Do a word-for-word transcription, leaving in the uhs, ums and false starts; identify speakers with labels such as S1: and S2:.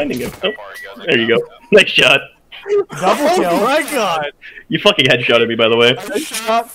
S1: finding him. Oh, there you go. Nice shot.
S2: Double kill.
S3: Oh my god!
S1: You fucking headshotted me, by the way.
S2: I shot